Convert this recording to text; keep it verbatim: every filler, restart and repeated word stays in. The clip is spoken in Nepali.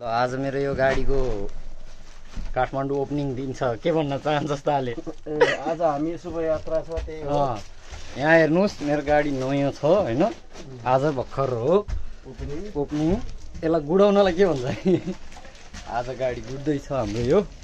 ल आज मेरो यो गाडीको काठमाडौँ ओपनिङ दिन छ, के भन्न चाहन्छस् ताले? आज हामी शुभ यात्रा छ त्यही हो। यहाँ हेर्नुहोस् मेरो गाडी नयाँ छ होइन, आज भर्खर हो ओपनिङ। ओपनिङ यसलाई गुडाउनलाई के भन्छ? आज गाडी गुड्दैछ हाम्रो यो।